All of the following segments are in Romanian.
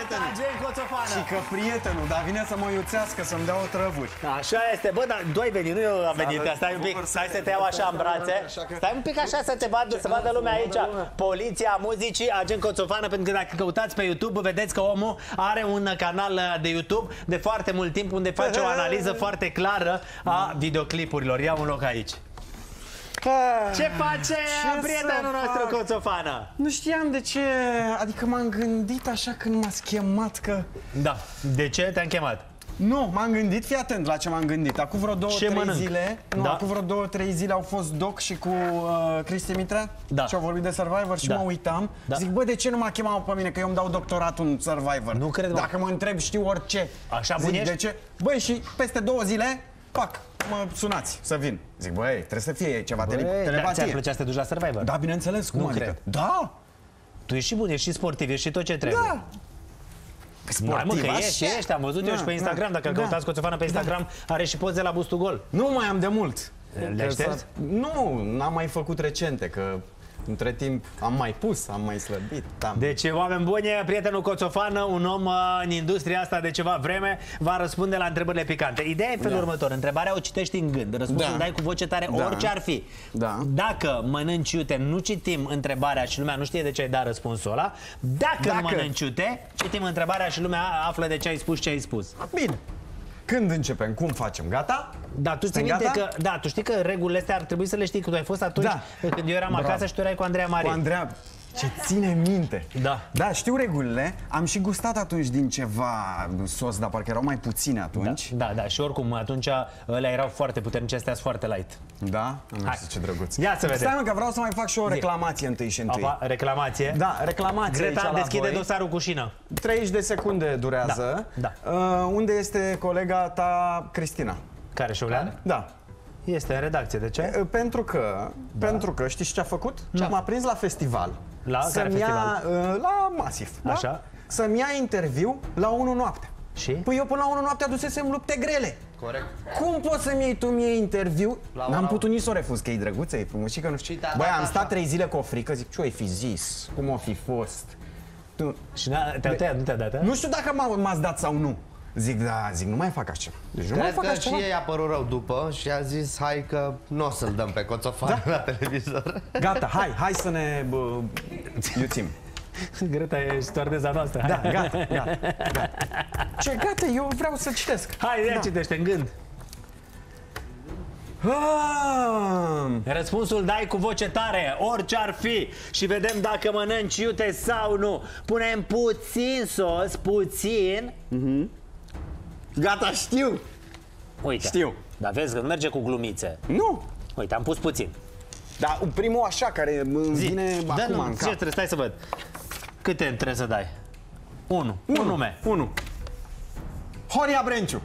prietenul. Și că prietenul, dar vine să mă iuțească, să-mi dea o trăvuri. Așa este, bă, dar tu ai venit, nu eu am venit. Stai un pic, stai să te iau așa în brațe. Stai un pic așa să te vadă, să vadă lumea aici. Poliția muzicii, Agent Coțofană, pentru că dacă căutați pe YouTube, vedeți că omul are un canal de YouTube de foarte mult timp unde face o analiză foarte clară a videoclipurilor. Ia un loc aici. Ce face prietenul nostru Coțofană? Nu știam de ce, adică m-am gândit așa când m-ați chemat că... Da, de ce te-am chemat? Nu, m-am gândit, fii atent la ce m-am gândit. Acum vreo 2-3 zile, acum vreo 2-3 zile au fost Doc și cu Cristi Mitrea și au vorbit de Survivor și mă uitam. Zic, bă, de ce nu m-a chemat pe mine, că eu îmi dau doctoratul în Survivor? Nu cred, dacă mă întreb, știu orice. Așa bun ești? De ce? Băi, și peste 2 zile, pac, mă sunați să vin. Zic, băi, trebuie să fie ceva telepatie. Ți-ar plăcea să te duci la Survivor? Da, bineînțeles, cum adică? Da! Tu ești și bun, ești și sportiv, ești și tot ce trebuie. Da! Sportiv, mă, că ești, am văzut eu și pe Instagram. Dacă îl căutați Coțofană pe Instagram, are și poze la bustul gol. Nu mai am de mult. Le aștepți? Nu, n-am mai făcut recente, că între timp am mai pus, am mai slăbit. Deci, oameni buni, prietenul Coțofană, un om în industria asta de ceva vreme, va răspunde la întrebările picante. Ideea e felul următor, întrebarea o citești în gând, răspunsul dai cu voce tare orice ar fi. Dacă mănânci iute, nu citim întrebarea și lumea nu știe de ce ai dat răspunsul ăla. Dacă nu mănânci iute, citim întrebarea și lumea află de ce ai spus ce ai spus. Bine. Când începem? Cum facem? Gata? Da, tu știi minte că, tu știi că regulile astea ar trebui să le știi, că tu ai fost atunci când eu eram acasă și tu erai cu Andreea Marie. Cu Andreea, ce ține minte. Da, știu regulile. Am și gustat atunci din ceva sos, dar parcă erau mai puține atunci. Da, și oricum atunci ălea erau foarte puternice, astea sunt foarte light. Da? Nu știu ce drăguț. Ia să vedem. Stai mă, că vreau să mai fac și o reclamație întâi și întâi. Reclamație? Da, reclamație. Greta, deschide dosarul cu șină. 30 de secunde durează. Unde este colega ta, Cristina? Care, Șulean? Da. Este în redacție, de ce? Pentru că știi ce a făcut? M-a prins la festival. La care festival? La Masiv. Așa. Să-mi ia interviu la 1 noaptea. Și? Păi eu până la 1 noaptea dusesem Lupte Grele. Corect. Cum poți să-mi iei tu mie interviu? N-am putut nici să o refuz, că e drăguță, e frumușică, nu știu. Băi, am stat 3 zile cu o frică, zic, ce-o fi zis? Cum o fi fost? Și te-a tăiat, nu te-a dat? Nu știu dacă m-ați dat sau nu. Zic, nu mai fac așa. Deci nu mai fac așa. Și ei a părut rău după și a zis, hai că nu o să-l dăm pe Coțofană la televizor. Gata, hai să ne iuțim. Greta e stewardesa noastră. Da, gata. Ce gata? Eu vreau să citesc. Hai, ia citește în gând. Răspunsul dai cu voce tare, orice ar fi. Și vedem dacă mănânci iute sau nu. Punem puțin sos, puțin. Gata, știu. Uite. Știu. Dar vezi că nu merge cu glumițe. Nu. Uite, am pus puțin. Dar primul așa, care îmi vine acum în cap. Ce stai să văd. Câte trebuie să dai? 1. Un nume. 1. Horia Brenciu.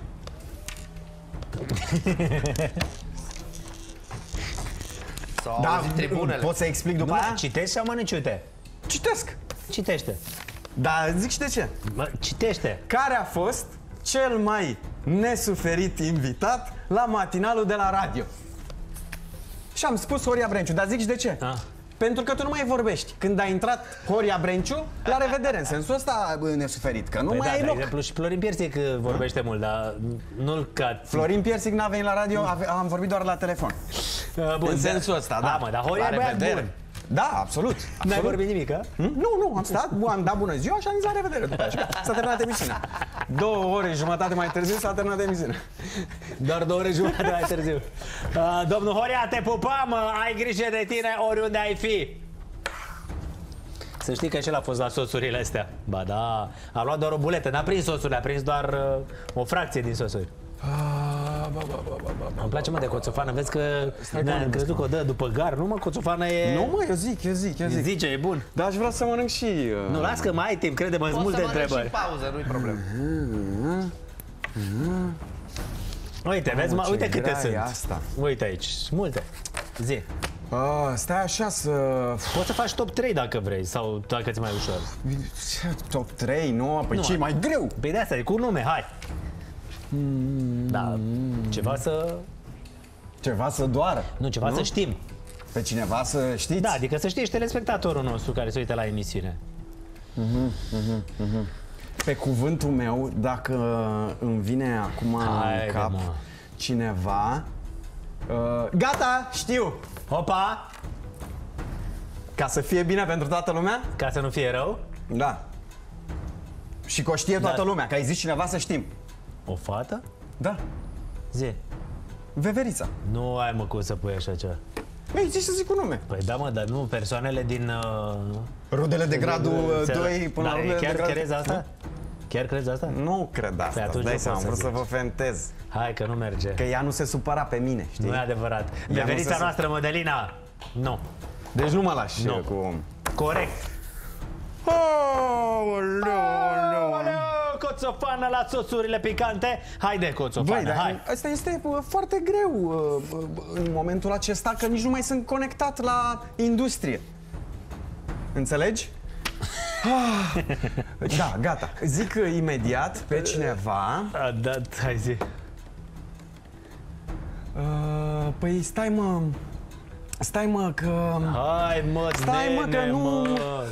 Da, pot să explic după aia? Citești sau mănânci iute? Citesc. Citește. Da, zic și de ce. Citește. Care a fost cel mai nesuferit invitat la matinalul de la radio? Și am spus Horia Brenciu, dar zic și de ce. Pentru că tu nu mai vorbești. Când a intrat Horia Brenciu, la revedere, în sensul ăsta nesuferit, că nu mai ai loc. De exemplu, și Florin Piersic vorbește mult, dar nu-l ca... Florin Piersic n-a venit la radio, am vorbit doar la telefon. În sensul ăsta, da. Mă, dar Horia e băiat bun. Da, absolut. N-ai vorbit nimic, a? Nu, am stat, am dat bună ziua și am zis la revedere după aceea. S-a terminat emisiunea. 2 ore jumătate mai târziu s-a terminat emisiunea. Doar 2 ore jumătate mai târziu. Domnul Horia, te pupăm, ai grijă de tine oriunde ai fi. Să știi că și el a fost la sosurile astea. Ba da, a luat doar o buletă, n-a prins sosurile, a prins doar o fracție din sosuri. Îmi place, mă, de Coțofană, vezi că ne-am crezut că o dă după gar. Nu, mă, Coțofană e... Nu, mă, eu zic. Zice, e bun. Dar aș vrea să mănânc și... Nu, las că mai ai timp, crede-mă, sunt multe întrebări. Poți să mănânci și pauză, nu-i problemă. Uite, vezi, uite câte sunt. Asta. Uite aici, multe. Zi. Stai așa să... Poți să faci top 3 dacă vrei, sau dacă ți-e mai ușor. Top 3, nu? Păi ce e mai greu? Păi de asta, e cu nume, hai. Da, ceva să... Ceva să doară. Nu, ceva să știm. Pe cineva să știți? Da, adică să știi, și telespectatorul nostru care se uită la emisiune. Pe cuvântul meu, dacă îmi vine acum în cap cineva... gata, știu! Opa! Ca să fie bine pentru toată lumea? Ca să nu fie rău? Da. Și că o știe toată lumea, că ai zis cineva să știm. O fată? Da. Zi. Veverița. Nu ai mă cum să pui așa ceva. Ei, zici să zic un nume. Păi da mă, dar nu, persoanele din... Rudele de gradul 2 până la rudele de gradul... Chiar crezi asta? Chiar crezi asta? Nu cred asta, atunci dai nu seama, pot am să vrut să vă fentez. Hai că nu merge. Că ea nu se supăra pe mine, știi? Nu e adevărat. Veverița noastră, Mădălina, nu. Deci nu mă lași Nu. cu... Corect. Coțofană la sosurile picante. Haide, coțofană, Băi, dar hai. asta este foarte greu în momentul acesta, că nici nu mai sunt conectat la industrie. Înțelegi? Da, gata. Zic imediat pe cineva. A dat, hai zi. Păi stai mă că... Hai mă, Stai mă că nu...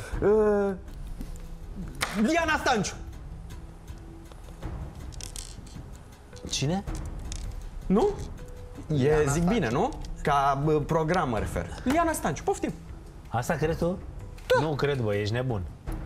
Diana Stanciu. Cine? Nu? Zic bine, nu? Ca program mă refer. Diana Stanciu, poftim. Asta crezi tu? Da. Nu cred, bă, ești nebun.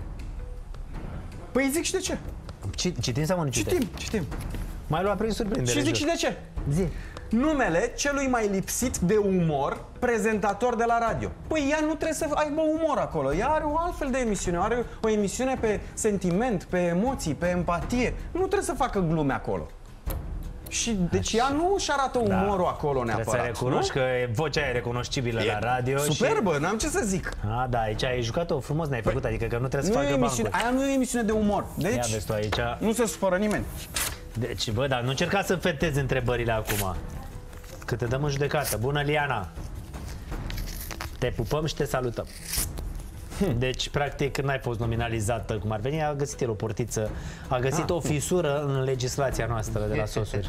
Păi zic și de ce. Citim sau nu citim? Citim. M-ai luat prin surprindere. Și zic și de ce. Zi. Numele celui mai lipsit de umor prezentator de la radio. Păi ea nu trebuie să aibă umor acolo. Ea are o altfel de emisiune. Are o emisiune pe sentiment, pe emoții, pe empatie. Nu trebuie să facă glume acolo. Și deci ea nu își arată umorul acolo neapărat. Trebuie să recunoști că vocea e recunoscibilă la radio. Superbă, n-am ce să zic. A, da, aici ai jucat-o frumos, n-ai făcut, adică că nu trebuie să facă bancuri. Aia nu e emisiune de umor. Deci, ia vezi tu aici. Nu se supără nimeni. Deci, bă, dar nu încerca să fetezi întrebările acum. Că te dăm în judecată. Bună, Liana! Te pupăm și te salutăm. Deci, practic, n-ai fost nominalizată cum ar veni, a găsit el o portiță, a găsit o fisură în legislația noastră de la sosuri.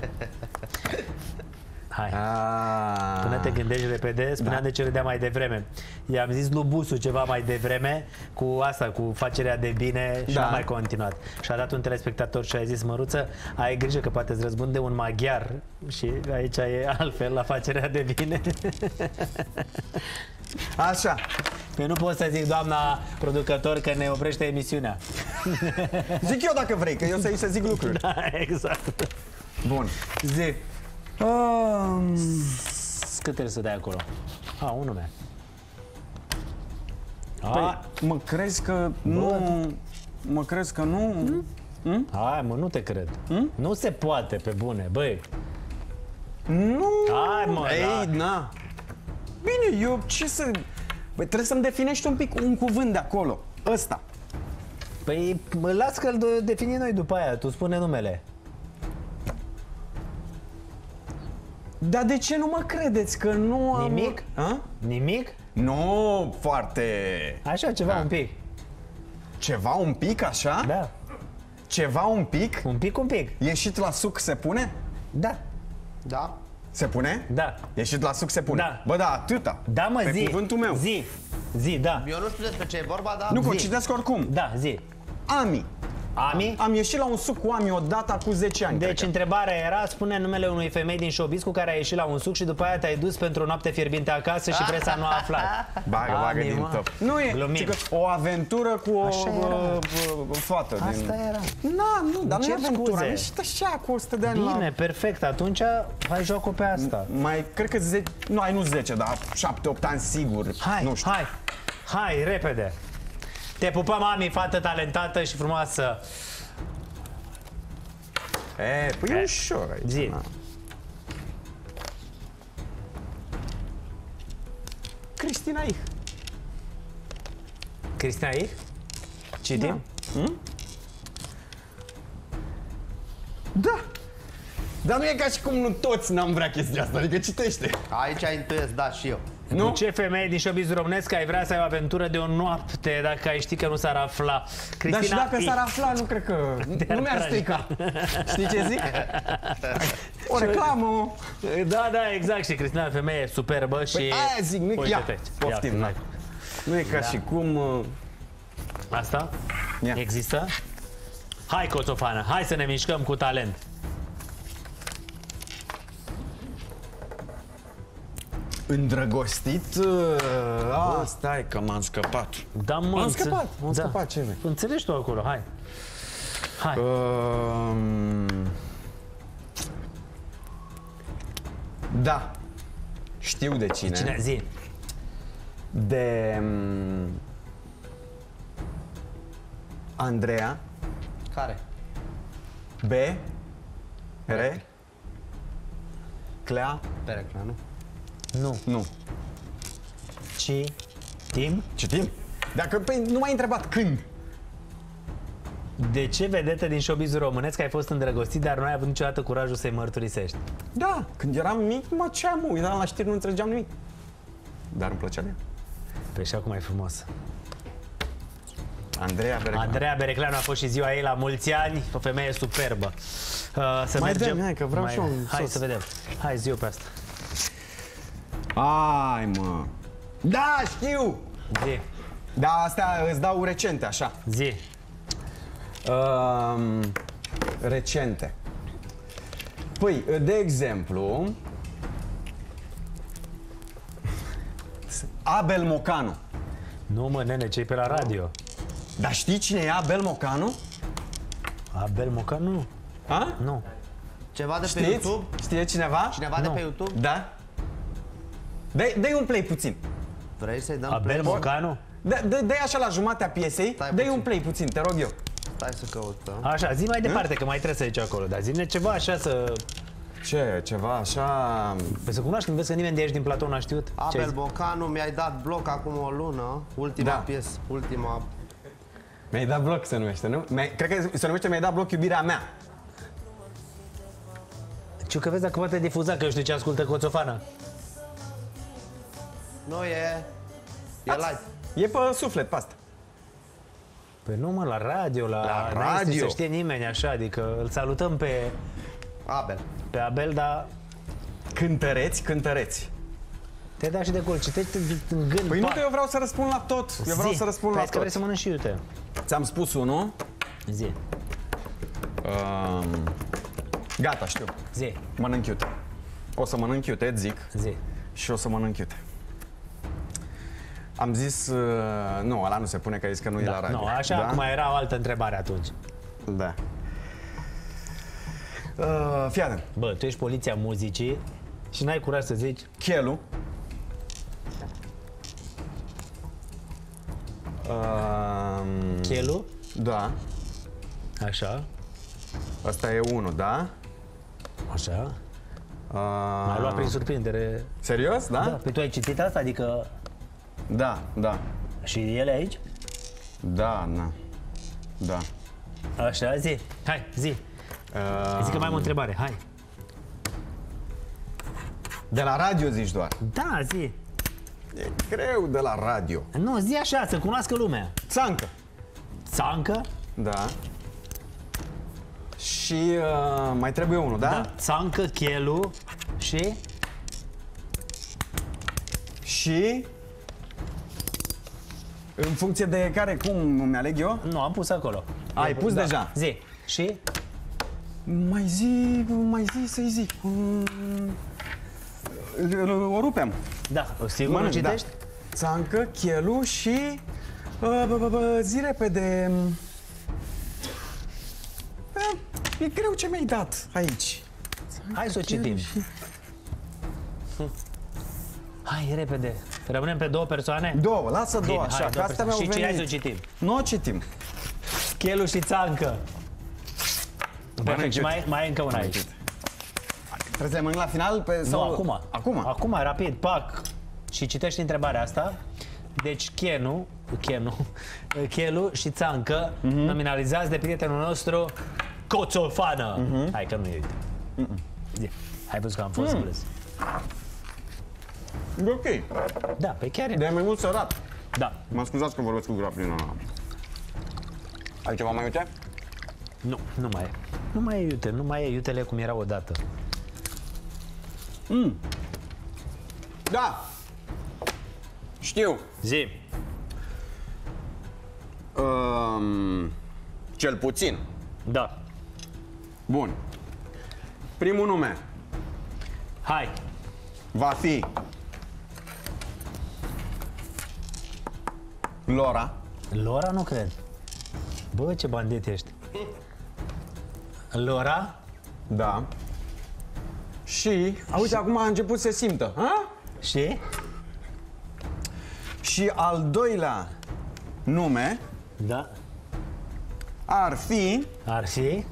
Hai. Până te gândești repede, spuneam de ce râdea mai devreme. I-am zis lui Busu ceva mai devreme cu asta, cu facerea de bine și n-a mai continuat. Și a dat un telespectator și a zis: Măruță, ai grijă că poate îți răspunde un maghiar. Și aici e altfel la facerea de bine. Așa. Păi nu pot să zic, doamna producător, că ne oprește emisiunea. Zic eu dacă vrei, că eu să zic lucruri. Da, exact. Bun. Zi. Cât trebuie să dai acolo? Un nume. Păi, mă crezi că nu... Mă crezi că nu... Hai, mă, nu te cred. Nu se poate, pe bune, băi. Nu... Hai, mă, ei, na. Bine, eu ce să... Băi, trebuie să-mi definești un pic un cuvânt de acolo. Ăsta. Păi, las că-l definim noi după aia. Tu spune numele. Dar de ce nu mă credeți că nu am... Nimic? Nimic? Nu, foarte... Așa, ceva un pic. Ceva un pic, așa? Da. Ceva un pic? Un pic, un pic. Ieșit la suc se pune? Da. Da? Se pune? Da. Ieșit la suc se pune? Da. Bă, da, atâta. Da, mă, pe zi. cuvântul meu. Zi, da. Eu nu știu despre ce e vorba, dar... Nu, că o citesc oricum. Da, zi. Ami. Ami? Am ieșit la un suc cu Ami odată cu 10 ani. Deci întrebarea era, spune numele unui femei din showbiz cu care ai ieșit la un suc și după aia te-ai dus pentru o noapte fierbinte acasă și presa nu a aflat. Bagă din top. Nu e, ci că o aventură cu o fată. Asta era. Nu, dar nu e cer aventura. scuze. Am ieșit așa cu 100 de ani. Bine, perfect. Atunci hai joc pe asta. Mai, cred că 10, nu, ai nu 10, dar 7-8 ani sigur. Hai, nu știu. hai, repede. Te pupăm, Ami, fată talentată și frumoasă. Păi e ușor aici. Zi. Cristina Ich. Cristina Ich? Citim? Da. Dar nu e ca și cum nu toți n-am vrea chestia asta, adică citește. Aici intuiesc, da, și eu. Nu? Cu ce femeie din showbiz românesc ai vrea să ai o aventură de o noapte dacă ai ști că nu s-ar afla? Cristina Dar și dacă Ich. s-ar afla, nu cred că... Nu mi-ar strica. Știi ce zic? O reclamă. Da, exact. Și Cristina, femeie superbă și... Păi aia zic, nu... Uite-te. Poftim, Ia, nu e ca și cum... Asta? Ia. Există? Hai, Coțofană, hai să ne mișcăm cu talent. Îndrăgostit? Stai că m-am scăpat. Da, mă, M-am scăpat, ce vrei? Înțelegi tu acolo, hai. Hai. Da. Știu de cine. Cine? Zi. De... Andreea. Care? B. R. Clea. Perecla, nu? Nu. Nu. Tim? Citim? Dacă, păi, nu m-ai întrebat când. De ce vedetă din showbiz-ul românesc ai fost îndrăgostit, dar nu ai avut niciodată curajul să-i mărturisești? Da, când eram mic, mă uitam la știri, nu înțelegeam nimic. Dar îmi plăcea de ea. Păi și acum e frumos. Andreea Bereclan. Andreea Bereclanu a fost și ziua ei la mulți ani, o femeie superbă. Să Mai mergem. dă-mi, hai, că vreau și eu un Hai sos. să vedem. Hai, zi-o pe asta. Ai, mă. Da, știu! Zi. Da, astea îți dau recente, așa. Zi. Recente. Păi, de exemplu... Abel Mocanu. Nu, mă, nene, ce pe la radio? Dar știi cine e Abel Mocanu? Abel Mocanu? Nu. A? Nu. Ceva de pe Știți? YouTube? Știe cineva? Cineva de pe YouTube? Da? Dă-i un play puțin. Vrei să-i dăm Abel play? Mocanu? Dă-i așa la jumatea piesei, Stai dă-i puțin. un play puțin, te rog eu. Stai să căutăm. Așa, zi mai departe, că mai trebuie să zici acolo. Dar zi-ne ceva așa să... Ce, ceva așa... Păi să cunoaștem, vezi că nimeni de aici din platou n-a știut. Ce ai Abel zis? Bocanu, mi-ai dat bloc acum o lună. Ultima Da. piesă, ultima... Mi-ai dat bloc se numește, nu? Cred că se numește Mi-ai dat bloc iubirea mea. Ciu că vezi dacă poate difuza, că eu știu ce ascultă Coțofană. Nu e... E live. E pe suflet, pe asta. Păi nu, mă, la radio, La n-ai zis radio. să știe nimeni așa, adică îl salutăm pe Abel. Abel, dar Cântăreți. te-ai dat și de gol, citește în gând. Păi nu că eu vreau să răspund la tot. Eu vreau să răspund la că vrei tot. să mănânci și iute. Ți-am spus unul. Zi, Gata, știu. zi, Mănânc iute. O să mănânc iute, zic. zi. Și o să mănânc iute. Am zis... nu, ăla nu se pune, că ai zis că nu e la radio. Nu, așa, da? acum era o altă întrebare atunci. Da. Fii atent. Bă, tu ești poliția muzicii și n-ai curaj să zici Chelu. Chelu, Da. așa, Asta e unul, da? așa. M-ai luat prin surprindere. Serios, da? Da, păi tu ai citit asta, adică Da, da. și ele aici? Da, na. Da. Așa, zi, hai, zi. Zic că mai am o întrebare, hai. De la radio zici doar. Da, zi. E greu de la radio. Nu, zi așa, să cunoască lumea. Țancă. Țancă? Da. Și mai trebuie unul, da? Da. Țancă, Chelu și... Și... În funcție de care, cum îmi aleg eu? Nu, am pus acolo. Ai pus deja? Zi. Și? Mai zi, să-i zic. O rupem. Da, sigur nu citești? Da. Țancă, Chelu și... zi repede... E greu ce mi-ai dat aici. Hai să o citim. Hai, repede. Rămânem pe două persoane? Două, lasă două, Bine, așa, hai, că două astea persoane. mi-au Și venit. hai să o citim. Nu o citim. Chelu și Țancă. Perfect, și mai e încă una aici. Trebuie să le mănânc la final? Nu, Sau... acum. Acum? Acum, rapid, pac. Și citești întrebarea asta. Deci, Chelu și Țancă, nominalizați de prietenul nostru Coțofană. Hai că nu e, uite. Zi. Hai văzut că am fost râs. E ok. Da, pe chiar e. De mai mult sărat. Da. Mă scuzați că vorbesc cu gura plină. Ai ceva mai uite? Nu, nu mai e. Nu mai e iute, nu mai e iutele cum era odată. Da. Știu. Zi. Cel puțin. Da. Bun. Primul nume Hai. va fi Lora. Lora nu cred. Bă, ce bandit ești. Lora? Da. Și, uite, acum a început să simtă. Ha? Și? Și al doilea nume Da. ar fi... Ar fi?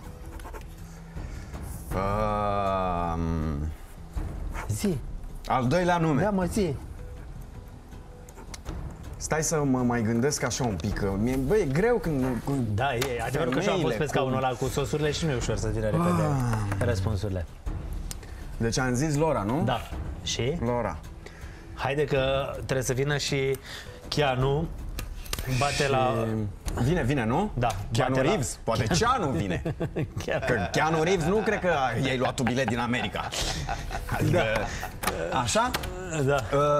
Zi. Al doilea nume. Da, mă, zi. Stai să mă mai gândesc așa un pic. Băi, e greu când... Da, e adevărul că și-au pus pe scaunul ăla cu sosurile și nu e ușor să vină repede răspunsurile. Deci am zis Lora, nu? Da. Și? Lora. Haide că trebuie să vină și Keanu. Bate la... Vine, nu? Da. Keanu bate Reeves? Poate Keanu vine. Că Keanu Reeves nu cred că i-ai luat tu bilet din America. Adică... Așa? Da.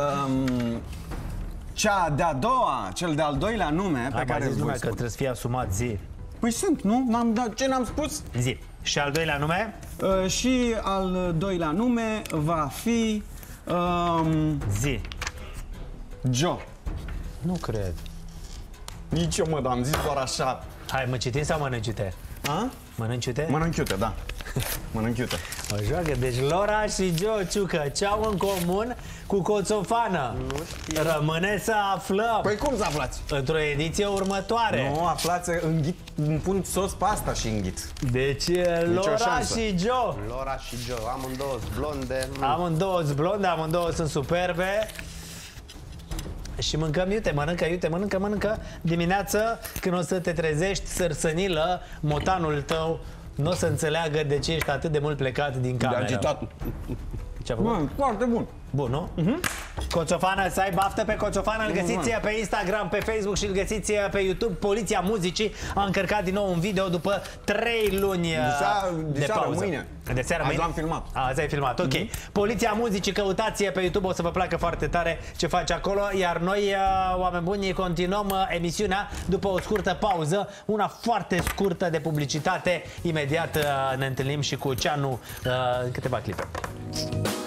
Cel de-al doilea nume pe care zis îl lumea voi că trebuie să fie asumat, zi. Păi sunt, nu? Ce n-am spus? Zi. Și al doilea nume? Și al doilea nume va fi... Zi. Joe. Nu cred. Nici eu, mă, dar am zis doar așa. Hai, mă citim sau mănânci iute? A? Mănânci iute? Mănânc iute, da. Mănânc iute. O joacă. Deci Lora și Joe Ciucă ce au în comun cu Coțofană? Nu știu. Rămâne să aflăm Păi cum să aflați? într-o ediție următoare. Nu, aflați, îmi pun sos pe asta și înghit. Deci Lora șansă. și Joe. Lora și Joe, amândouă blonde. Amândouă sunt blonde, amândouă sunt superbe. Și mâncăm iute, mănâncă dimineață când o să te trezești sărsănilă, motanul tău nu o să înțeleagă de ce ești atât de mult plecat din De cameră. agitat. Ce-a făcut? Bă, foarte bun. Bun, nu? Coțofană, să ai baftă pe Coțofană, îl găsiți pe Instagram, pe Facebook și îl găsiți pe YouTube. Poliția Muzicii a încărcat din nou un video după 3 luni De de seară, pauză. mâine. De seară, Azi mâine? l-am filmat. Azi ai filmat, ok. Poliția Muzicii, căutați pe YouTube, o să vă placă foarte tare ce face acolo. Iar noi, oameni buni, continuăm emisiunea după o scurtă pauză, una foarte scurtă de publicitate. Imediat ne întâlnim și cu Ceanu în câteva clipe.